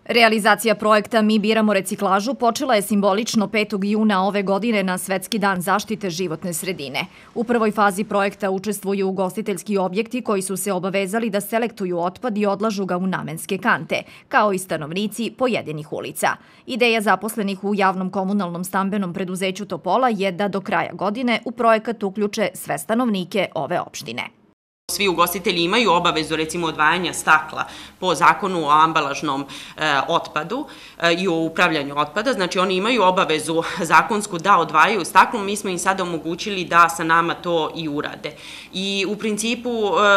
Realizacija projekta Mi biramo reciklažu počela je simbolično 5. juna ove godine na Svetski dan zaštite životne sredine. U prvoj fazi projekta učestvuju ugostiteljski objekti koji su se obavezali da selektuju otpad i odlažu ga u namenske kante, kao i stanovnici pojedinih ulica. Ideja zaposlenih u javnom komunalnom stambenom preduzeću Topola je da do kraja godine u projekat uključe sve stanovnike ove opštine. Svi ugostitelji imaju obavezu, recimo, odvajanja stakla po zakonu o ambalažnom otpadu i o upravljanju otpada. Znači, oni imaju obavezu zakonsku da odvajaju staklo. Mi smo im sada omogućili da sa nama to i urade. I u principu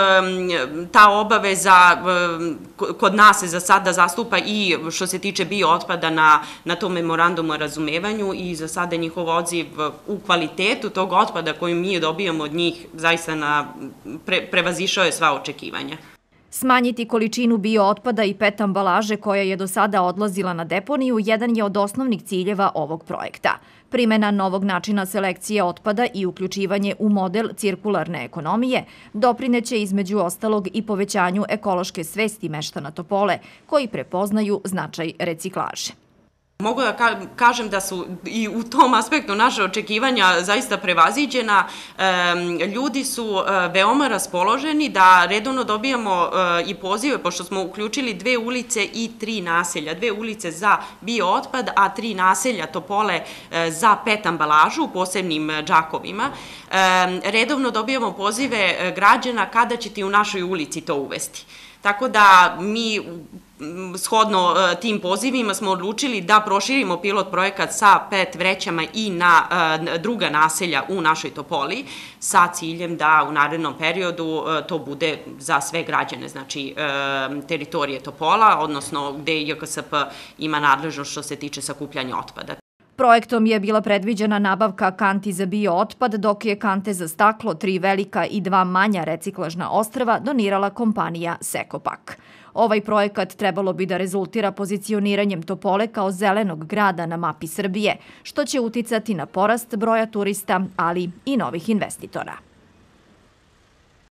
ta obaveza kod nas se za sada zastupa i što se tiče biootpada na tom memorandumu o razumevanju i za sada njihov odziv u kvalitetu tog otpada koju mi dobijamo od njih zaista prevazišao je sva očekivanja. Smanjiti količinu biootpada i PET ambalaže koja je do sada odlazila na deponiju jedan je od osnovnih ciljeva ovog projekta. Primjena novog načina selekcije otpada i uključivanje u model cirkularne ekonomije doprineće između ostalog i povećanju ekološke svesti meštana Topole koji prepoznaju značaj reciklaže. Mogu da kažem da su i u tom aspektu naše očekivanja zaista prevaziđena. Ljudi su veoma raspoloženi da redovno dobijamo i pozive, pošto smo uključili 2 ulice i 3 naselja. 2 ulice za biootpad, a 3 naselja Topole za PET ambalažu u posebnim džakovima. Redovno dobijamo pozive građana kada ćete u našoj ulici to uvesti. Tako da mi shodno tim pozivima smo odlučili da proširimo pilot projekat sa PET vrećama i na druga naselja u našoj Topoli sa ciljem da u narednom periodu to bude za sve građane, znači teritorije Topola, odnosno gde JKSP ima nadležnost što se tiče sakupljanja otpada. Projektom je bila predviđena nabavka kanti za biootpad, dok je kante za staklo, 3 velika i 2 manja reciklažna ostrva donirala kompanija Sekopak. Ovaj projekat trebalo bi da rezultira pozicioniranjem Topole kao zelenog grada na mapi Srbije, što će uticati na porast broja turista, ali i novih investitora.